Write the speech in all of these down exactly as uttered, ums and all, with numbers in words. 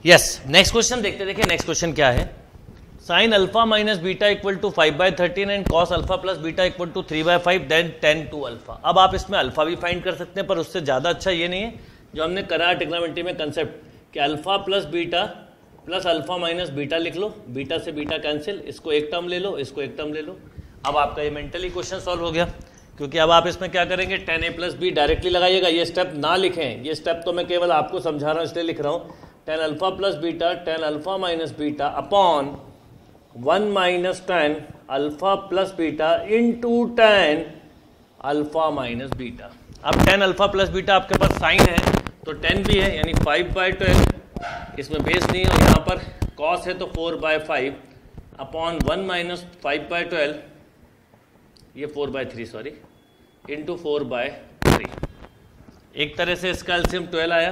Yes, next question देखते देखिए next question क्या है। Sine alpha minus beta equal to five by thirteen and cos alpha plus beta equal to three by five then tan two alpha. अब आप इसमें alpha भी find कर सकते हैं, पर उससे ज़्यादा अच्छा ये नहीं है जो हमने करा ट्रिग्नोमेट्री में कंसेप्ट कि alpha plus beta plus alpha minus beta लिख लो, बीटा से बीटा कैंसिल, इसको एक टर्म ले लो, इसको एक टर्म ले लो। अब आपका ये मेंटली क्वेश्चन सॉल्व हो गया, क्योंकि अब आप इसमें क्या करेंगे, tan A plus B directly लगाइएगा। ये स्टेप ना लिखें, ये स्टेप तो मैं केवल आपको समझा रहा हूँ इसलिए लिख रहा हूँ। Tan alpha plus beta tan alpha minus beta upon one minus tan alpha plus beta into tan alpha minus beta. अब टेन अल्फा प्लस बीटा आपके पास साइन है तो टेन भी है, यानी फाइव बाई ट्वेल्व, इसमें बेस नहीं है, और यहाँ पर कॉस है तो four by five upon one minus five by twelve, ये four by three sorry, into four by three. एक तरह से इसका एलसीएम ट्वेल्व आया,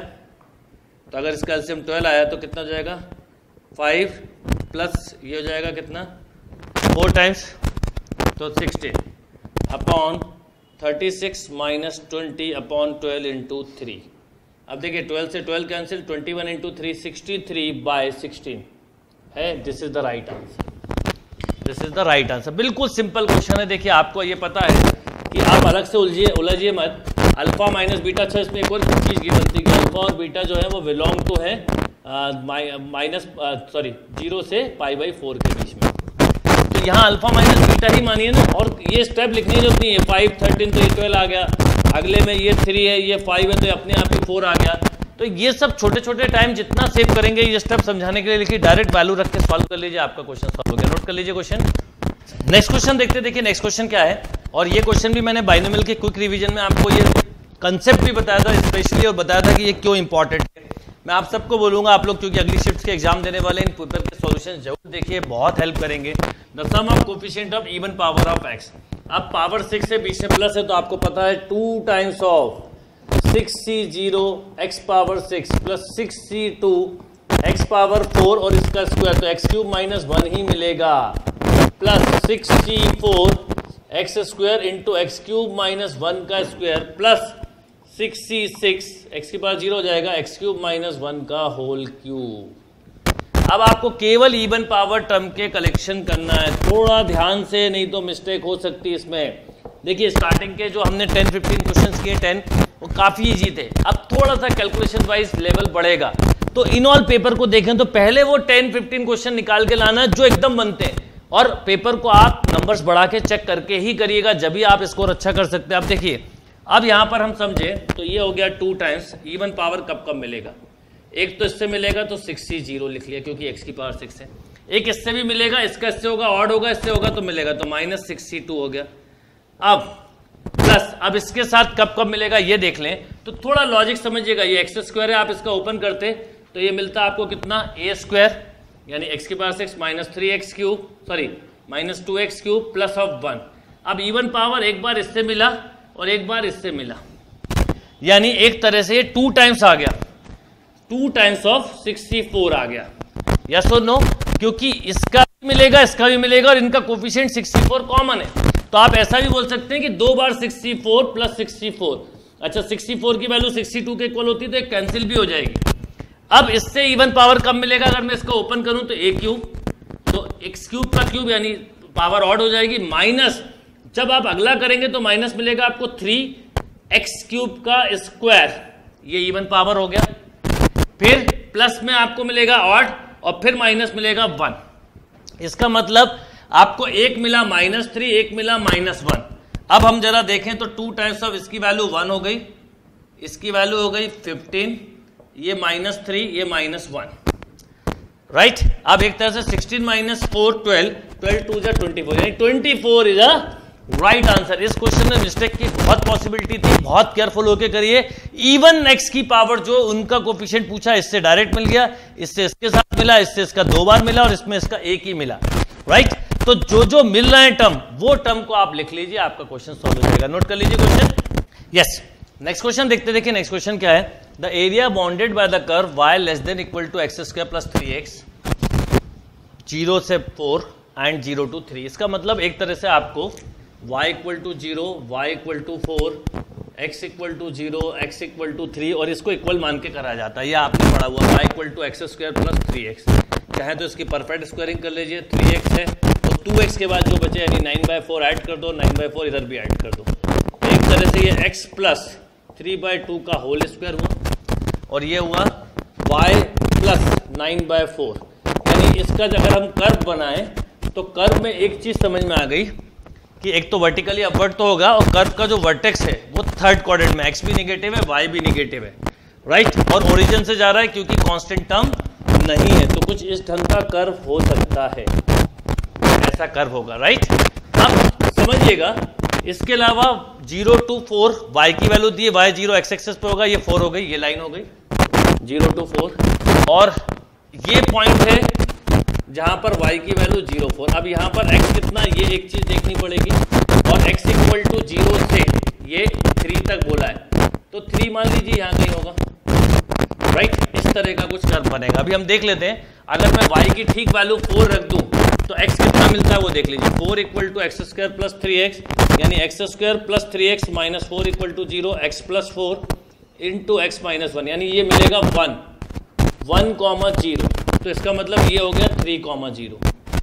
तो अगर इसका एलसीएम ट्वेल्व आया तो कितना हो जाएगा, फाइव प्लस ये हो जाएगा कितना, फोर टाइम्स तो sixteen upon thirty six minus twenty upon twelve into three. अब देखिए ट्वेल्व से twelve cancel, twenty one into three sixty three by sixteen है। This is the right answer, this is the right answer. बिल्कुल simple question है। देखिए आपको ये पता है कि आप अलग से उलझिए उलझिए मत। अल्फा माइनस बीटा, अच्छा इसमें एक और चीज़ की बनती है कि अल्फा और बीटा जो है वो बिलोंग टू है माइनस सॉरी जीरो से पाई बाई फोर के बीच में, तो यहाँ अल्फा माइनस बीटा ही मानिए ना, और ये स्टेप लिखने की जरूरत नहीं है। फाइव थर्टीन तो ये ट्वेल्व आ गया, अगले में ये थ्री है, ये फाइव है, तो अपने आप ही फोर आ गया। तो ये सब छोटे छोटे टाइम जितना सेव करेंगे ये स्टेप समझाने के लिए, लिखिए डायरेक्ट वैल्यू रख के सॉल्व कर लीजिए, आपका क्वेश्चन सॉल्व हो गया। नोट कर लीजिए क्वेश्चन। नेक्स्ट क्वेश्चन देखते देखिए नेक्स्ट क्वेश्चन क्या है, और ये क्वेश्चन भी मैंने बाइनोमियल के क्विक रिवीजन में आपको ये कंसेप्ट भी बताया था स्पेशली, और बताया था कि ये क्यों इंपॉर्टेंट है। मैं आप सबको बोलूंगा, आप लोग क्योंकि अगली शिफ्ट के एग्जाम देने वाले इन पेपर के सॉल्यूशन जरूर देखिए, बहुत हेल्प करेंगे। The sum of coefficient of even power of x. अब पावर सिक्स से बीच में प्लस है तो आपको पता है two times of six C zero x power six plus six C two x power four और इसका स्क्वायर, तो एक्स क्यूब माइनस वन ही मिलेगा, plus six C four x square into x cube minus one का square plus six C six, x के पास zero हो जाएगा, x cube minus one का होल क्यूब। अब आपको केवल इवन पावर टर्म के कलेक्शन करना है, थोड़ा ध्यान से, नहीं तो मिस्टेक हो सकती है इसमें। देखिए स्टार्टिंग के जो हमने टेन फिफ्टीन क्वेश्चंस किए टेन, वो काफ़ी इजी थे। अब थोड़ा सा कैलकुलेशन वाइज लेवल बढ़ेगा, तो इन ऑल पेपर को देखें तो पहले वो टेन फिफ्टीन क्वेश्चन निकाल के लाना जो एकदम बनते हैं, और पेपर को आप नंबर्स बढ़ा के चेक करके ही करिएगा, जब भी आप स्कोर अच्छा कर सकते हैं। अब देखिए अब यहां पर हम समझे तो ये हो गया टू टाइम्स, इवन पावर कब कब मिलेगा, एक तो इससे मिलेगा तो सिक्स सी जीरो लिख लिया क्योंकि एक्स की पावर सिक्स है, एक इससे भी मिलेगा, इसका इससे होगा, ऑड होगा, इससे होगा तो मिलेगा, तो माइनस सिक्स सी टू हो गया। अब प्लस, अब इसके साथ कब कब मिलेगा ये देख लें, तो थोड़ा लॉजिक समझिएगा। ये एक्स स्क्वायर है, आप इसका ओपन करते तो ये मिलता आपको कितना, ए स्क्वायर यानी एक्स की power six minus three x cube sorry minus two x cube plus of one. अब इवन पावर एक बार इससे मिला और एक बार इससे मिला, यानी एक तरह से टू टाइम्स आ गया, two times of sixty four आ गया। यस और नो, क्योंकि इसका भी मिलेगा इसका भी मिलेगा और इनका कोफिशिएंट सिक्सटी फोर कॉमन है, तो आप ऐसा भी बोल सकते हैं कि दो बार sixty four plus sixty four. अच्छा सिक्सटी फोर की वैल्यू सिक्सटी टू के इक्वल होती है तो एक कैंसिल भी हो जाएगी। अब इससे इवन पावर कब मिलेगा, अगर मैं इसको ओपन करूं तो ए क्यूब, तो एक्स क्यूब का क्यूब यानी पावर ऑड हो जाएगी, माइनस जब आप अगला करेंगे तो माइनस मिलेगा आपको थ्री एक्स क्यूब का स्क्वायर, ये इवन पावर हो गया, फिर प्लस में आपको मिलेगा ऑड और फिर माइनस मिलेगा वन। इसका मतलब आपको एक मिला माइनस थ्री, एक मिला माइनस वन। अब हम जरा देखें तो टू टाइम्स ऑफ इसकी वैल्यू वन हो गई, इसकी वैल्यू हो गई फिफ्टीन, ये माइनस थ्री, ये माइनस वन, राइट। अब एक तरह से sixteen minus four twelve, twelve two जा ट्वेंटी फोर, यानी twenty four is a right answer. इस क्वेश्चन में मिस्टेक की बहुत पॉसिबिलिटी थी, बहुत केयरफुल होकर करिए। इवन एक्स की पावर जो उनका कोफिशिएंट पूछा, इससे डायरेक्ट मिल गया, इससे इसके साथ मिला, इससे इसका दो बार मिला और इसमें इसका एक ही मिला, राइट। तो जो जो मिल रहा है टर्म, वो टर्म को आप लिख लीजिए, आपका क्वेश्चन सॉल्व हो जाएगा। नोट कर लीजिए क्वेश्चन। यस, नेक्स्ट क्वेश्चन देखते देखिए नेक्स्ट क्वेश्चन क्या है। The area bounded by the curve y less than equal to x square plus three x, zero से four and zero to three. इसका मतलब एक तरह से आपको y equal to zero, y equal to four, x equal to zero, x equal to three, और इसको equal मान के करा जाता है, ये आपने पढ़ा हुआ y equal to x square plus three x. चाहे तो इसकी परफेक्ट स्क्वायरिंग कर लीजिए, थ्री एक्स है तो टू एक्स के बाद जो बचे यानी नाइन बाई फोर ऐड कर दो, नाइन बाई फोर इधर भी ऐड कर दो। एक तरह से ये x plus three by two का होल स्क्वायर हुआ और ये हुआ y plus nine by four. यानी इसका अगर हम कर्व बनाएं तो कर्व में एक चीज समझ में आ गई कि एक तो वर्टिकली अपवर्ड तो होगा और कर्व का जो वर्टेक्स है वो थर्ड क्वाड्रेंट में, x भी नेगेटिव है y भी नेगेटिव है, राइट, और ओरिजिन से जा रहा है क्योंकि कांस्टेंट टर्म नहीं है, तो कुछ इस ढंग का कर्व हो सकता है, ऐसा कर्व होगा, राइट। अब समझिएगा इसके अलावा जीरो टू फोर y की वैल्यू दी है, y जीरो एक्स एक्सेस पे होगा, ये फोर हो गई, ये लाइन हो गई जीरो टू फोर, और ये पॉइंट है जहां पर y की वैल्यू जीरो फोर। अब यहां पर x कितना, ये एक चीज देखनी पड़ेगी, और x इक्वल टू जीरो से ये थ्री तक बोला है तो थ्री मान लीजिए यहां कहीं होगा, राइट, इस तरह का कुछ कर्व बनेगा। अभी हम देख लेते हैं, अगर मैं y की ठीक वैल्यू फोर रख दूं तो x कितना मिलता है वो देख लीजिए, four equal to x square plus three x, यानी x square plus three x minus four equal to zero, x plus four into x minus one, यानी ये मिलेगा वन, वन कॉमा जीरो, तो इसका मतलब ये हो गया थ्री कॉमा जीरो,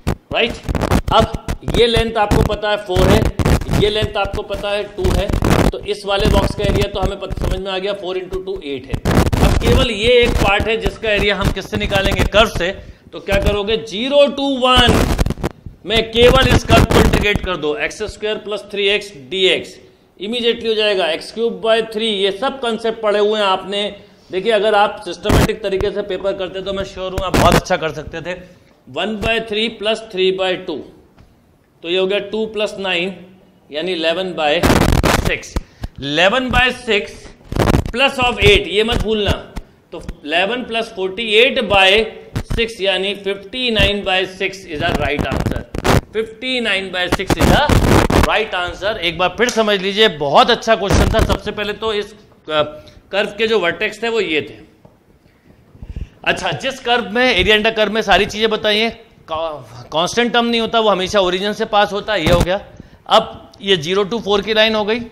राइट। अब ये लेंथ आपको पता है फोर है, ये लेंथ आपको पता है टू है, तो इस वाले बॉक्स का एरिया तो हमें पता समझ में आ गया, फोर इंटू टू एट है। अब केवल ये एक पार्ट है जिसका एरिया हम किससे निकालेंगे, कर्व से, तो क्या करोगे, जीरो टू वन में केवल इस कर्व को इंटीग्रेट कर दो, x square plus three x d x, immediately हो जाएगा एक्स क्यूब बाय थ्री। ये सब कंसेप्ट पढ़े हुए हैं आपने, देखिए अगर आप सिस्टमेटिक तरीके से पेपर करते तो मैं श्योर हूं आप बहुत अच्छा कर सकते थे। One by three plus three by two, तो ये हो गया टू प्लस नाइन यानी eleven by six, eleven by six plus of eight, ये मत भूलना, तो eleven plus forty eight by six यानी fifty nine by six is a right answer, fifty nine by six is a right answer. एक बार फिर समझ लीजिए, बहुत अच्छा क्वेश्चन था। सबसे पहले तो इस कर्व के जो वर्टेक्स थे वो ये थे। अच्छा, जिस कर्व में एरिया अंडर कर्व में सारी चीजें बताइए, कांस्टेंट टर्म नहीं होता, वो हमेशा ओरिजिन से पास होता है, ये हो गया। अब ये जीरो टू फोर की लाइन हो गई,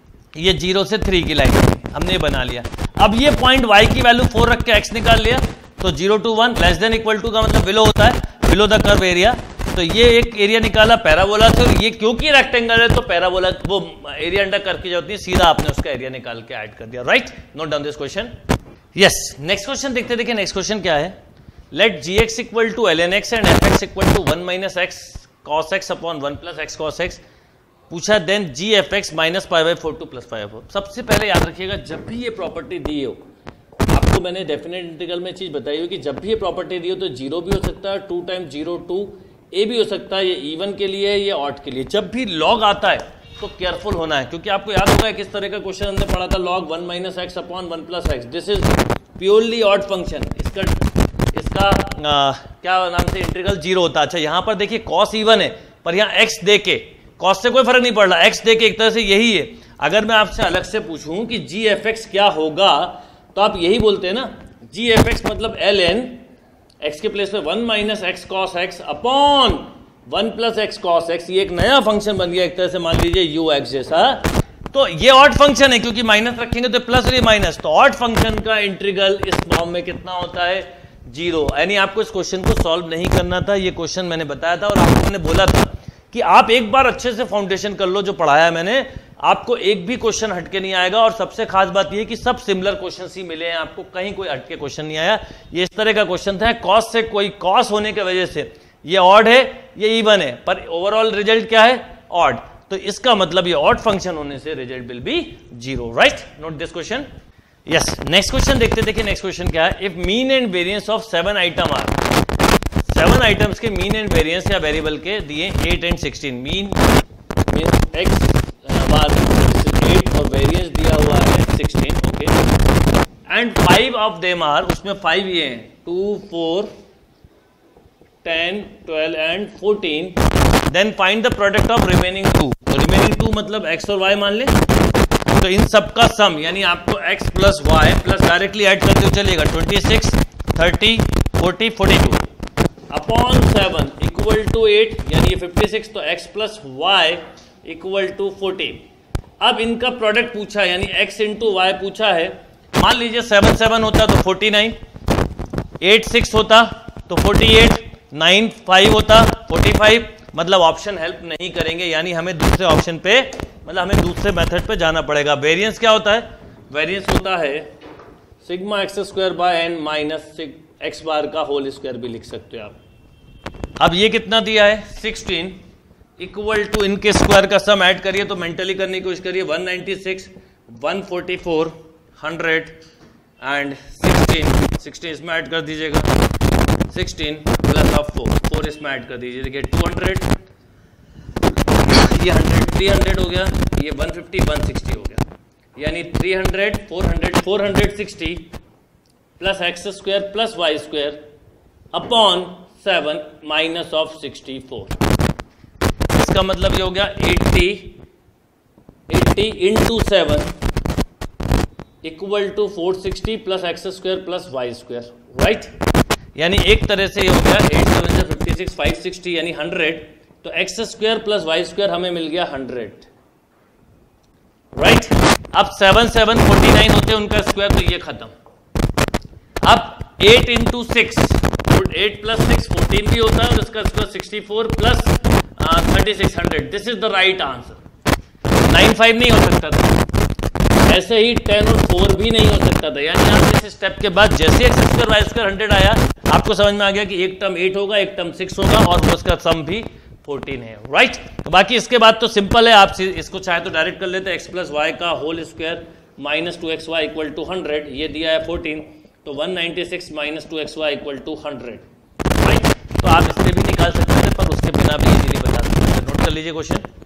ये जीरो से थ्री की लाइन हो गई, हमने ये बना लिया। अब ये पॉइंट y की वैल्यू फोर रख के x निकाल लिया, तो zero to one less than equal to का मतलब बिलो होता है, बिलो द कर्व एरिया, तो ये एक एरिया निकाला पैराबोला से, और ये क्योंकि रेक्टेंगल है तो पैराबोला वो एरिया अंडर कर्व की जरूरत नहीं, सीधा आपने उसका एरिया निकाल के ऐड कर दिया, right. Note down this question. Yes, next question देखते देखिए, नेक्स्ट क्वेश्चन क्या है, let g x equal to l n x and f x equal to one minus x cos x upon one plus x cos x, पूछा then g f x minus five by four to plus five four. सबसे पहले याद रखिएगा, जब भी ये property दी हो, आपको मैंने डेफिनेट इंटीग्रल में चीज बताई हो कि जब भी ये प्रॉपर्टी दी हो तो जीरो भी हो सकता है, two time zero to a भी हो सकता है, ये इवन के लिए, ये ऑड के लिए। जब भी लॉग आता है तो केयरफुल होना है, क्योंकि आपको याद होगा किस तरह का क्वेश्चन हमने पढ़ा था, log one minus x upon one plus x, this is purely odd function, इसका इसका आ, क्या नाम से इंटीग्रल जीरो होता है। अच्छा, यहाँ पर देखिए कॉस इवन है, पर यहाँ एक्स दे के, कॉस से कोई फर्क नहीं पड़ रहा, एक्स दे के एक तरह से यही है। अगर मैं आपसे अलग से पूछूं कि जी एफ एक्स क्या होगा, तो आप यही बोलते हैं ना, जी एफ एक्स मतलब एल एन, एक्स के प्लेस पे one minus x cos x upon one plus x cos x, ये एक नया फंक्शन बन गया एक तरह से, मान लीजिए यू एक्स जैसा। तो ये ऑड फंक्शन है, क्योंकि माइनस रखेंगे तो प्लस और ये माइनस, तो ऑड फंक्शन का इंटीग्रल इस फॉर्म में कितना होता है, जीरो। यानी आपको इस क्वेश्चन को सॉल्व नहीं करना था, ये क्वेश्चन मैंने बताया था और आपको मैंने बोला था कि आप एक बार अच्छे से फाउंडेशन कर लो, जो पढ़ाया है मैंने, आपको एक भी क्वेश्चन हटके नहीं आएगा। और सबसे खास बात यह कि सब सिमिलर क्वेश्चन ही मिले हैं आपको, कहीं कोई हटके क्वेश्चन नहीं आया। ये इस तरह का क्वेश्चन था, कॉस से कोई कॉस होने की वजह से ये ऑड है, ये इवन है, पर ओवरऑल रिजल्ट क्या है, ऑड, तो इसका मतलब ये ऑड फंक्शन होने से result will be zero, right. Note this question. Yes, next question देखते देखिए, नेक्स्ट क्वेश्चन क्या है, if mean and variance of seven item are, seven items के मीन एंड वेरिएंस या वेरिएबल के दिए eight and sixteen, mean x eight और variance दिया हुआ है sixteen, okay, and five of them are, उसमें फाइव ये हैं, two four ten twelve and fourteen, then find the product of remaining two, तो रिमेनिंग टू मतलब एक्स और वाई मान ले, तो इन सबका सम यानी आपको x plus y plus directly add करते हुए चलेगा twenty six, thirty, forty, forty two upon seven equal to eight, यानी ये फिफ्टी सिक्स, तो x plus y equal to fourteen. अब इनका प्रोडक्ट पूछा है, यानी x इंटू वाई पूछा है। मान लीजिए सेवन सेवन होता तो फोर्टी नाइन, एट सिक्स होता तो फोर्टी एट, नाइन फाइव होता फोर्टी फाइव। मतलब ऑप्शन हेल्प नहीं करेंगे, यानी हमें दूसरे ऑप्शन पे, मतलब हमें दूसरे मेथड पे जाना पड़ेगा। वेरिएंस क्या होता है? वेरिएंस होता है sigma x square by n minus x bar का होल स्क्वायर भी लिख सकते हो आप। अब ये कितना दिया है? सिक्सटीन इक्वल टू इनके स्क्वायर का सम ऐड करिए, तो मेंटली करने की कोशिश करिए। One ninety six, one forty four, hundred and sixteen. Sixteen इसमें ऐड कर दीजिएगा, sixteen plus of four, four इसमें ऐड कर दीजिए, देखिए टू हंड्रेड, ये हंड्रेड, थ्री हंड्रेड हो गया, ये वन फिफ्टी, वन सिक्सटी हो गया, यानी three hundred, four hundred, four hundred sixty plus x square plus y square upon seven minus of sixty four. इसका मतलब ये हो गया eighty, eighty into seven equal to four sixty plus x square plus y square, right. यानी एक तरह से ये हो गया एट सेवन से फिफ्टी सिक्स, फाइव सिक्सटी यानी हंड्रेड, तो x square plus y square हमें मिल गया हंड्रेड, राइट। अब सेवन सेवन फोर्टी नाइन होते हैं उनका स्क्वायर, तो ये खत्म। अब eight into six, eight plus six fourteen भी होता है और इसका square sixty four plus thirty six hundred. This is the right answer. Nine five नहीं हो सकता था, ऐसे ही टेन और फोर भी नहीं हो सकता था। यानी आप इस स्टेप के बाद जैसे x square y square hundred आया, आपको समझ में आ गया कि एक टर्म एट होगा, एक टर्म सिक्स होगा और वो उसका सम भी फोर्टीन है, राइट। तो बाकी इसके बाद तो सिंपल है, आप इसको चाहे तो डायरेक्ट कर लेते हैं। एक्स प्लस वाई का whole square minus two x y equal to hundred, ये दिया है फोर्टीन, तो one ninety six minus two x y equal to hundred, right. तो आप इससे भी निकाल सकते हैं, पर उसके बिना भी इजीली बता सकते हैं। नोट कर लीजिए क्वेश्चन।